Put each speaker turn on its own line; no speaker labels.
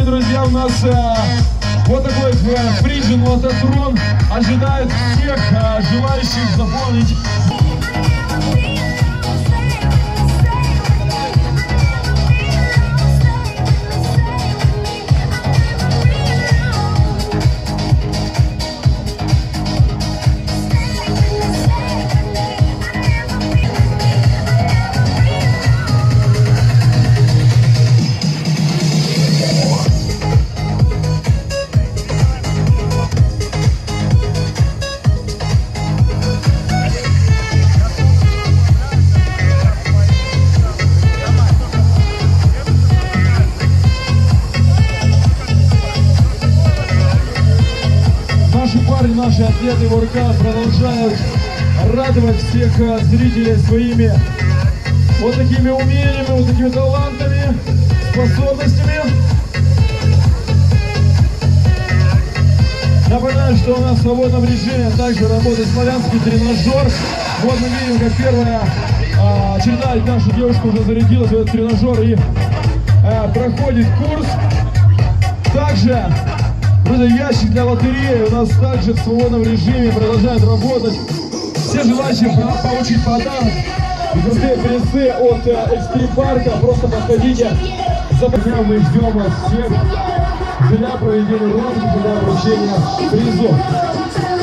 дорогие друзья, у нас вот такой фриджин лототрон ожидает всех желающих заполнить. Наши атлеты воркаут продолжают радовать всех зрителей своими вот такими умениями, вот такими талантами, способностями. Напоминаю, что у нас в свободном режиме также работает славянский тренажер. Вот мы видим, как первая очередная наша девушка уже зарядилась в этот тренажер и проходит курс. Также, друзья, ящик для лотереи у нас также в свободном режиме продолжает работать. Все желающие получить подарок и крутые призы от Extreme Парка, просто подходите. За дня мы ждем вас всех для проведения розыгрыша, для вручения призов.